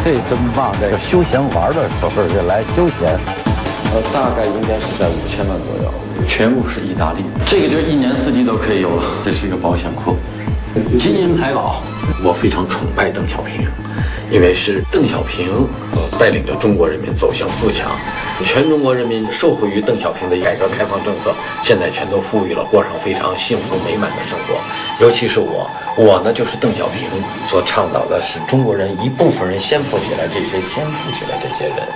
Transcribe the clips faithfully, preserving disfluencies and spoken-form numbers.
嘿，真棒！这个休闲玩的时候就来休闲。 呃，大概应该是在五千万左右， 全部是意大利。这个就一年四季都可以有了，这是一个保险库。金银财宝，我非常崇拜邓小平，因为是邓小平呃带领着中国人民走向富强，全中国人民受惠于邓小平的改革开放政策，现在全都富裕了，过上非常幸福美满的生活。尤其是我，我呢就是邓小平所倡导的，使中国人一部分人先富起来，这些先富起来这些人。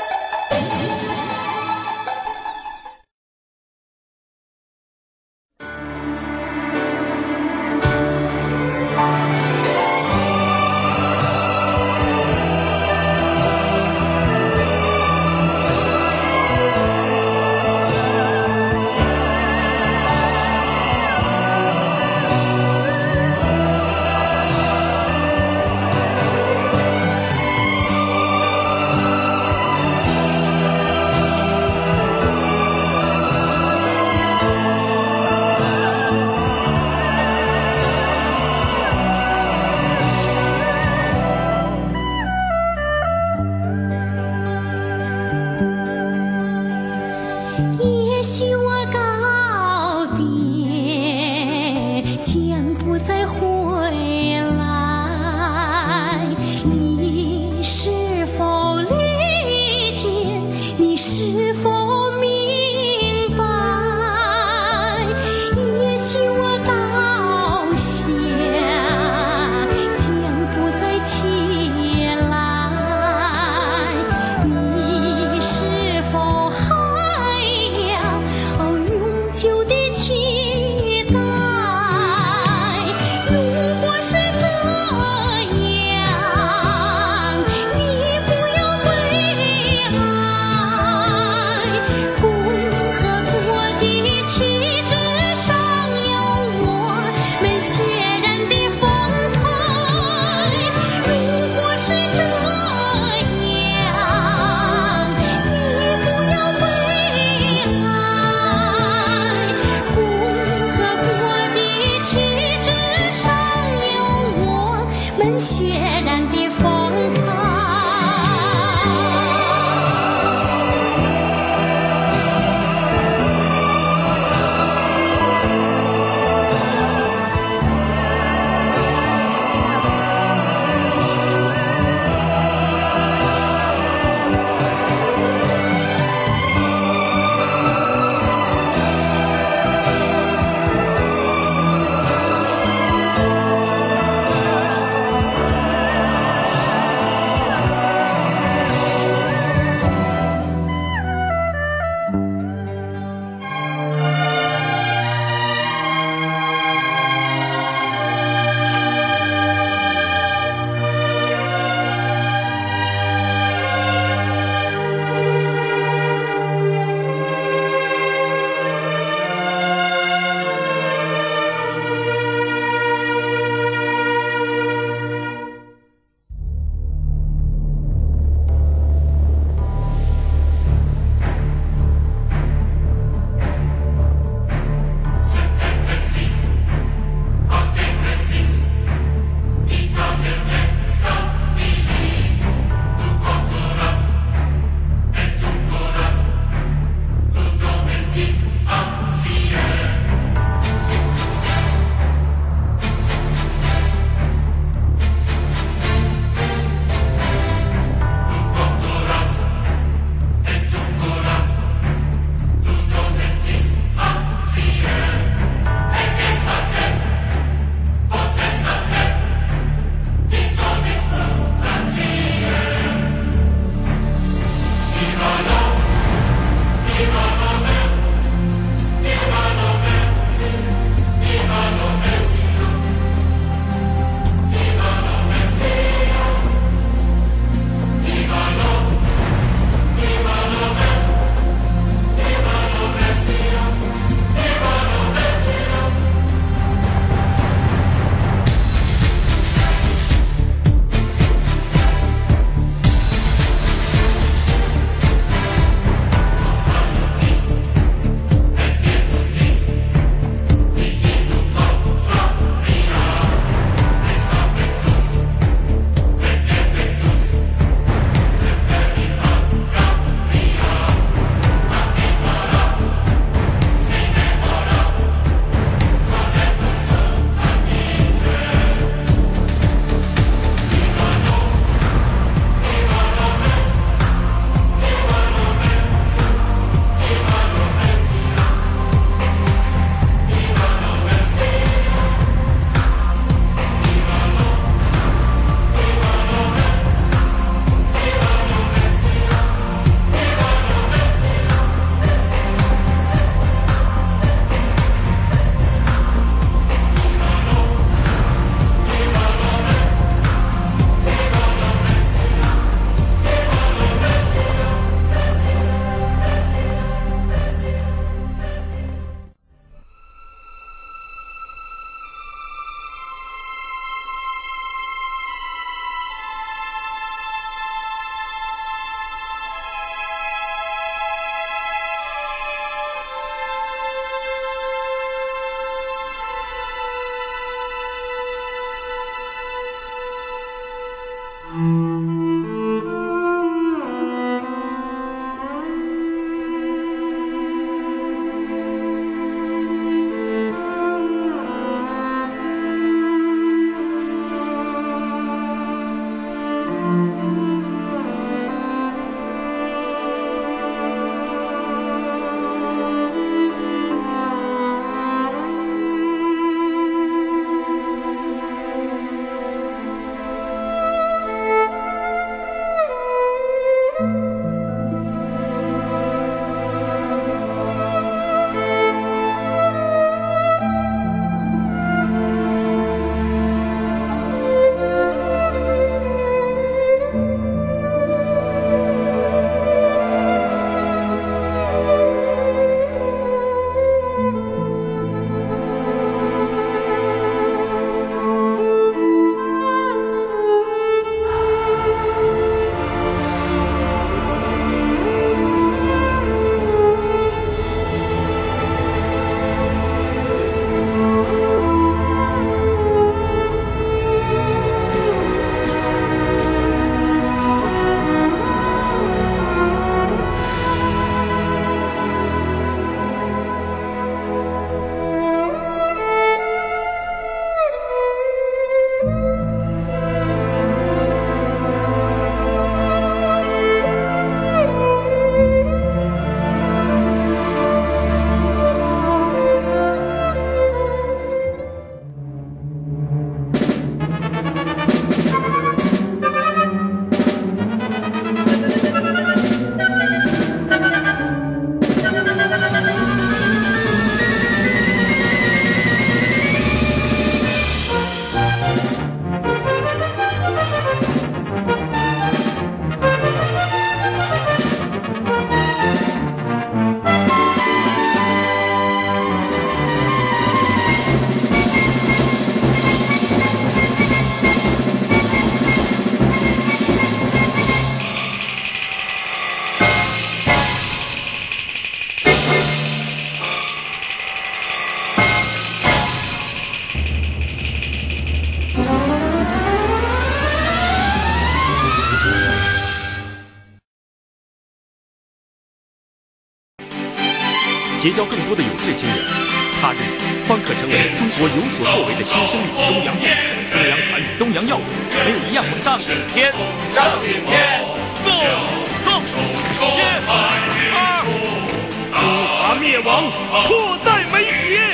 也许我告别将不再回来，你是否理解？你是否明白？也许我倒下将不再起来，你是否还永久的期待？如果是这样，你不要悲哀。共和国的旗帜上有我们血染的风采。如果是这样，你不要悲哀。共结交更多的有志青年，他日方可成为中国有所作为的新生力。东洋面、东洋盘、东洋药，没有一样不上顶天。上顶天，go go！ 一、二，中华灭亡，迫在眉睫。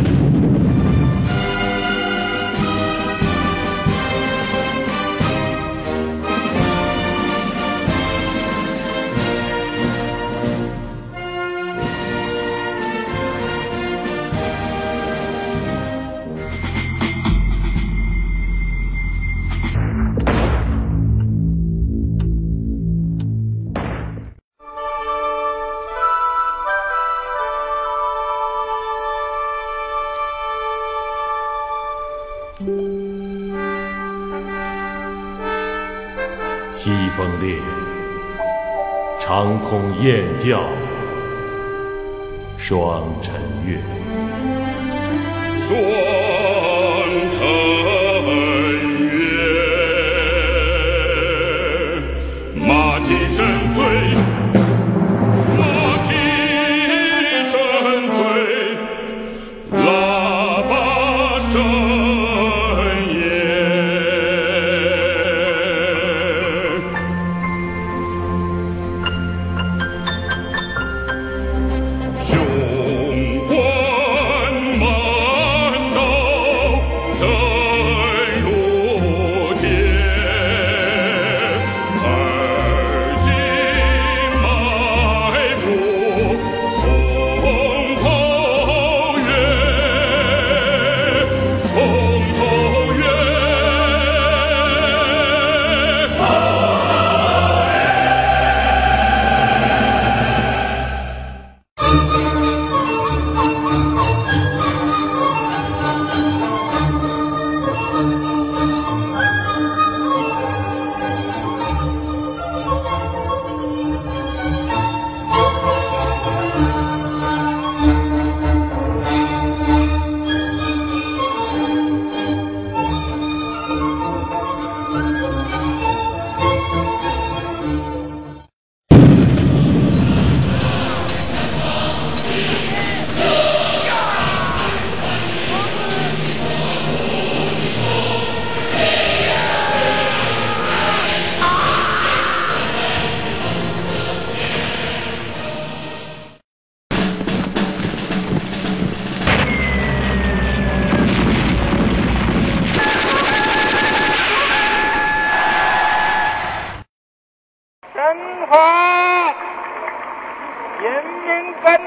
西风烈，长空雁叫，双尘月。 双尘月，马蹄深邃，马蹄深邃，喇叭声。 雄关漫道。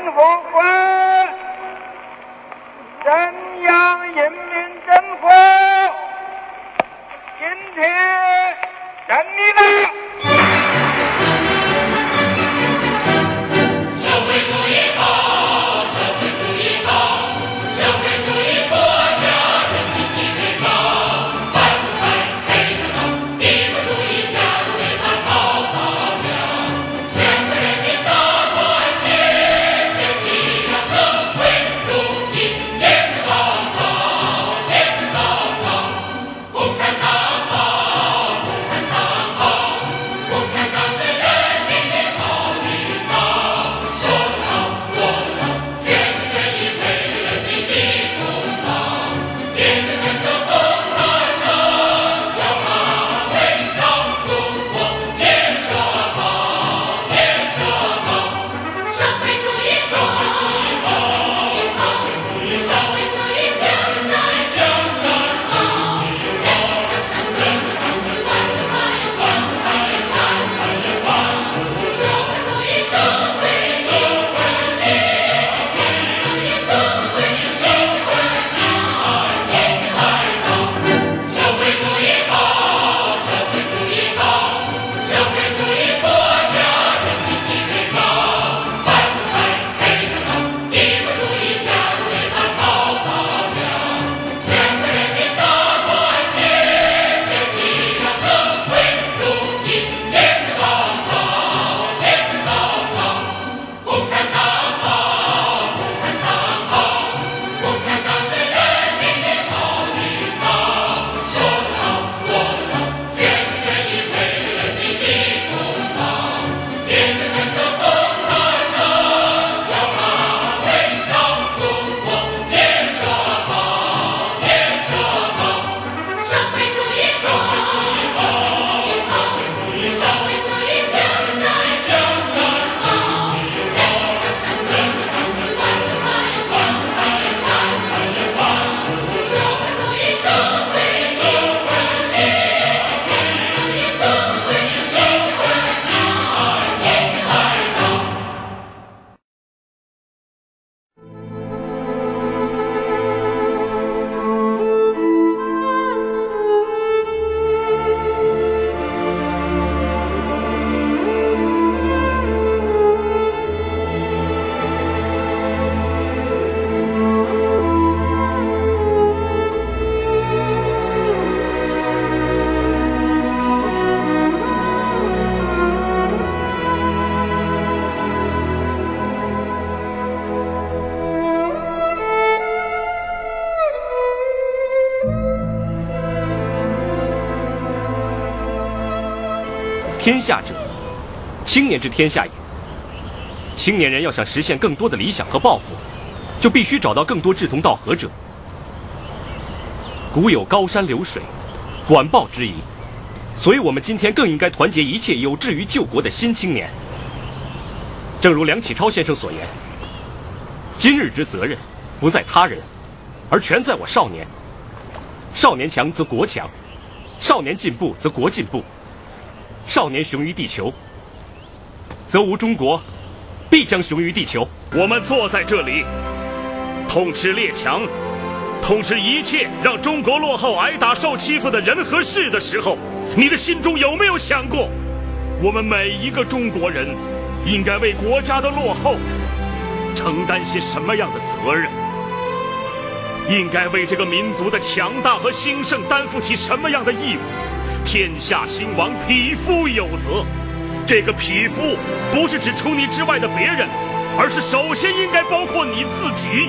复会沈阳人民政府今天胜利了。 社会主义好，社会主义好，社会主义国家人民地位高，反腐败黑着党，帝国主义加入内盘跑跑了，全国人民的团结，掀起了社会主义建设高潮，建设高潮，共产党好，共产党好，共产党是人民的好领导，说得到，做得到，坚持正义，为了人民的功劳，坚持跟着共产党，要把回到祖国建设好，建设好，社会主义好，社会主义好，社会主义江山江山好，人民江山最不江山反的反也反反也山反也反，社会主义社会主义社会社会人民爱党，社会主义好，社会主义好，社会主义国家人民地位高，反腐败黑着党，帝国主义加入内盘跑跑了，全国人民的团结，掀起了社会主义建设高潮，建设高潮，共产党好，共产党好，共产党是人民的好领导，说得到，做得到，坚持正义，为了人民的功劳，坚持跟着共产党，要把回到祖国建设好，建设好，社会主义好，社会主义好，社会主义江山江山好，人民江山最不江山反的反也反反也山反也反，社会主义社会社会人民，社会社会人民爱党。 天下者，青年之天下也。青年人要想实现更多的理想和抱负，就必须找到更多志同道合者。古有高山流水，管鲍之谊，所以我们今天更应该团结一切有志于救国的新青年。正如梁启超先生所言，今日之责任，不在他人，而全在我少年。少年强则国强，少年进步则国进步。少年雄于地球，则无中国必将雄于地球。 我们坐在这里，痛斥列强，痛斥一切让中国落后、挨打、受欺负的人和事的时候，你的心中有没有想过，我们每一个中国人应该为国家的落后承担些什么样的责任？应该为这个民族的强大和兴盛担负起什么样的义务？天下兴亡，匹夫有责。这个匹夫不是指除你之外的别人，而是首先应该包括你自己。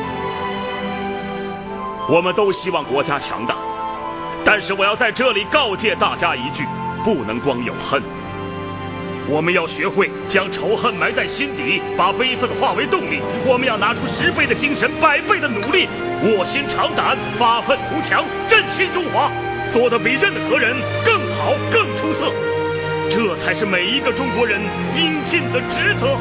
我们都希望国家强大，但是我要在这里告诫大家一句，不能光有恨。我们要学会将仇恨埋在心底，把悲愤化为动力。我们要拿出十倍的精神，百倍的努力，卧薪尝胆，发愤图强，振兴中华，做得比任何人更好、更出色。这才是每一个中国人应尽的职责。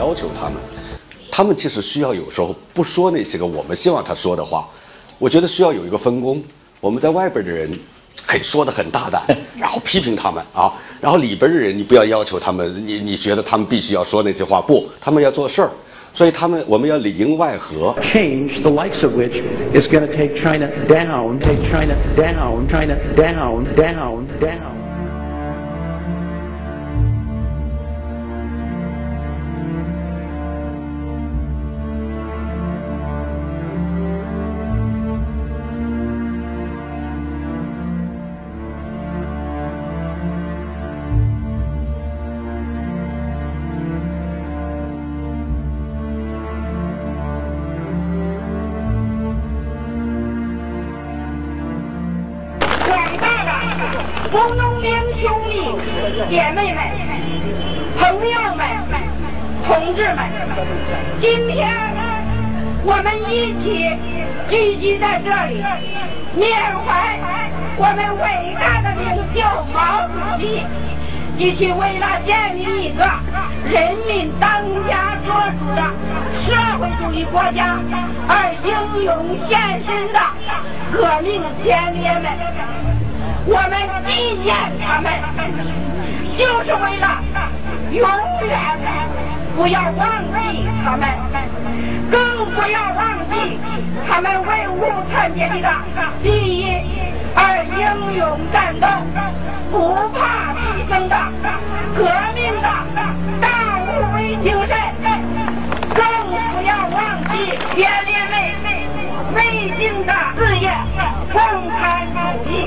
要求他们，他们其实需要有时候不说那些个我们希望他说的话。我觉得需要有一个分工，我们在外边的人可以说得很大胆，然后批评他们啊，然后里边的人你不要要求他们，你你觉得他们必须要说那些话，不，他们要做事儿，所以他们我们要里应外合。 Change the likes of which is going to take China down, take China down, China down, down, down. 工农兵兄弟姐妹们、朋友们、同志们，今天我们一起聚集在这里，缅怀我们伟大的领袖毛主席，一起为了建立一个人民当家作主的社会主义国家而英勇献身的革命先烈们。 我们纪念他们，就是为了永远不要忘记他们，更不要忘记他们为无产阶级的利益而英勇战斗、不怕牺牲的革命的大无畏精神，更不要忘记先烈们未尽的事业——共产主义。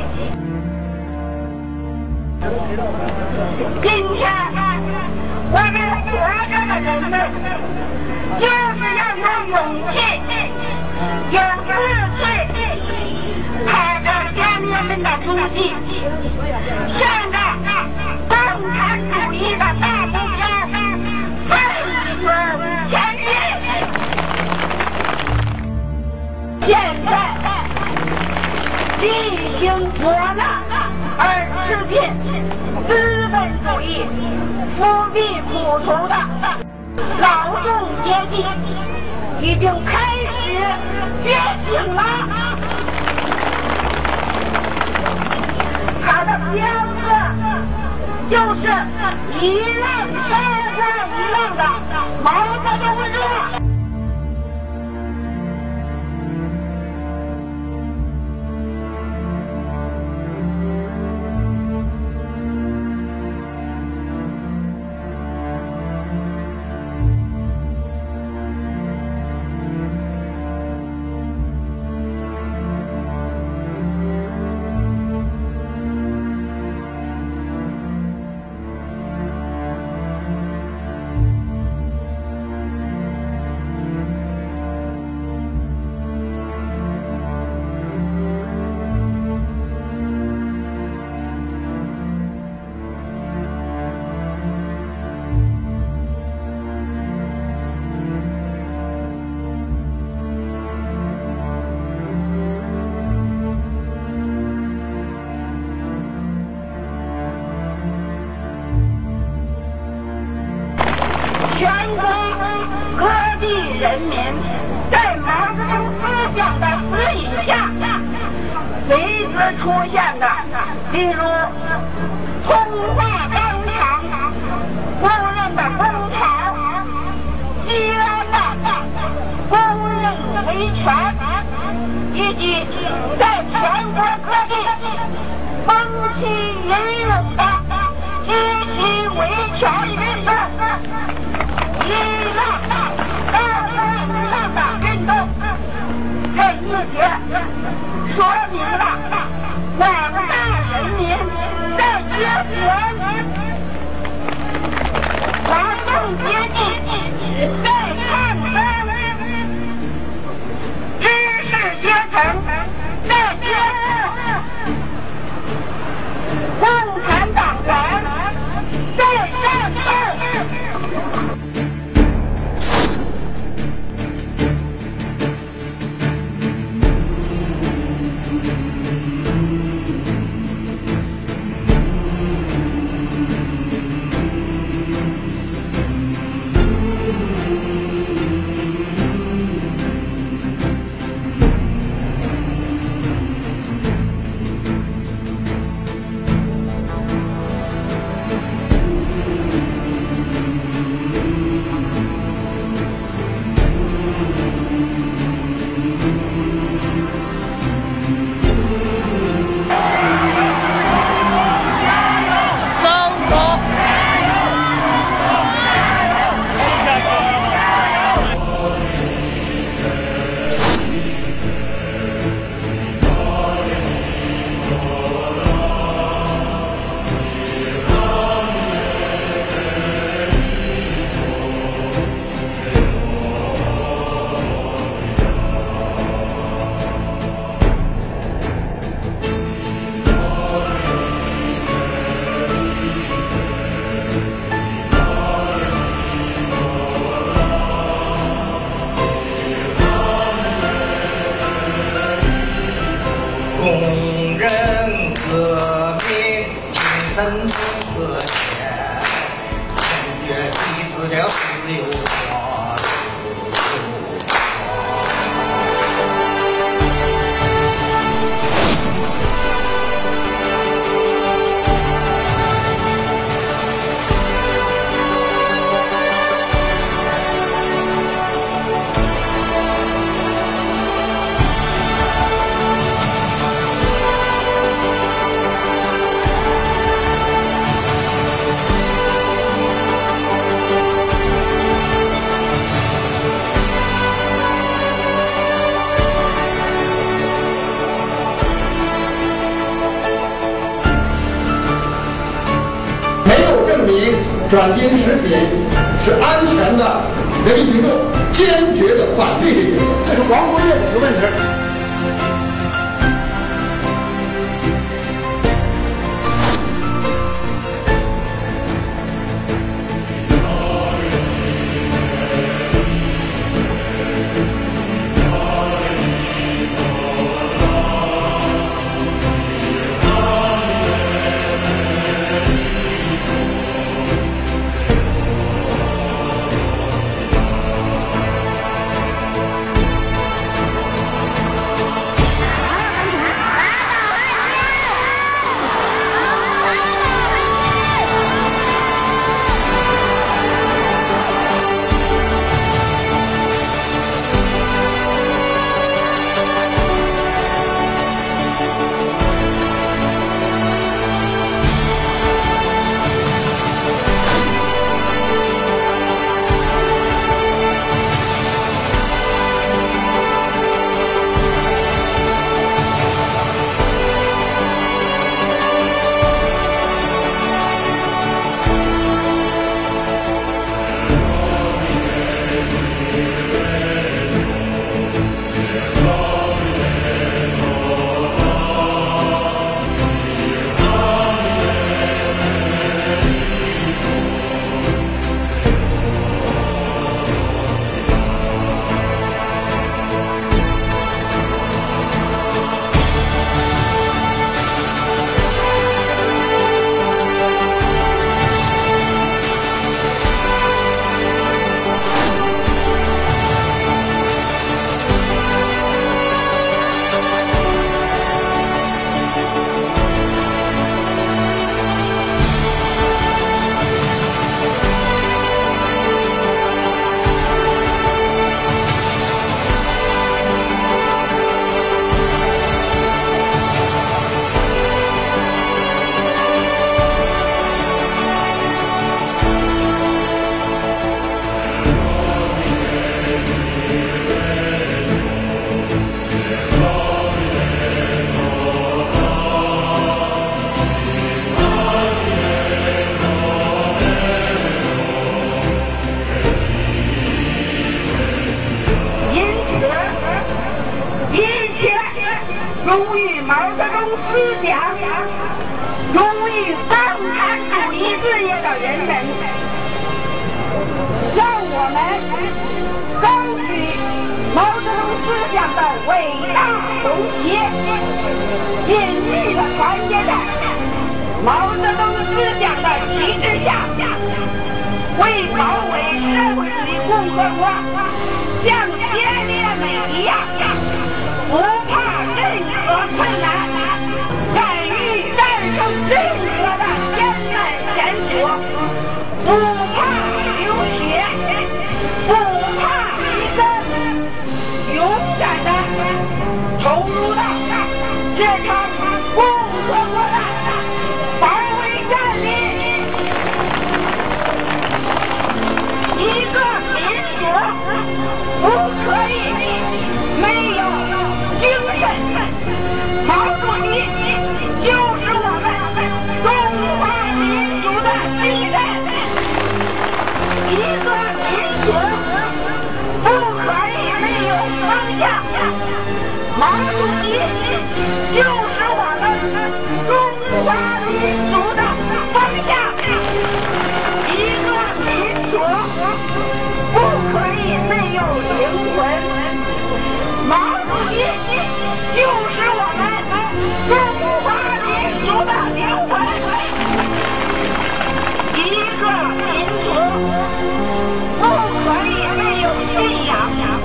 今天，我们活着的人们，就是要有勇气、有智慧，踏着先烈们的足迹，向着共产主义的大目标奋勇前进。现在，历经磨难而吃尽资本主义复辟苦途的劳动阶级已经开始觉醒了，他的标志就是一浪高过一浪的毛泽东日。 全国各地人民在毛泽东思想的指引下，随之出现的，例如通化钢厂、工人的工厂、西安的工人维权，以及在全国各地风起云涌的集体维权运动。 一浪高过一浪的运动，这一切说明了广大人民在结合劳动阶级在抗争，知识阶层在接受，共产党员在战斗。 Thank you. 工人革命精神从何见？坚决抵制了私有化，私有化。 转丁食品是安全的，人民群众坚决的反对这个，这是王国业的问题。 忠于毛泽东思想、忠于共产主义事业的人们，让我们高举毛泽东思想的伟大红旗，紧密地团结在毛泽东思想的旗帜下，为保卫社会主义共和国像先烈们一样，不怕任何困难，敢于战胜任何的艰难险阻，不怕流血，不怕牺牲，勇敢的投入到这场共和国的保卫战里。一个民主不可以没有精神，毛主席就是我们中华民族的精神。一个民主不可以没有方向，毛主席就是我们中华民族的方向。一个民主不可以没有灵魂，毛主席就是我们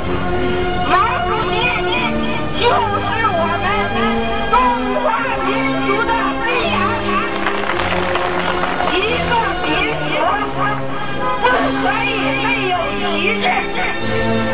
毛主席就是我们中华民族的飞扬。一个民族不可以没有旗帜。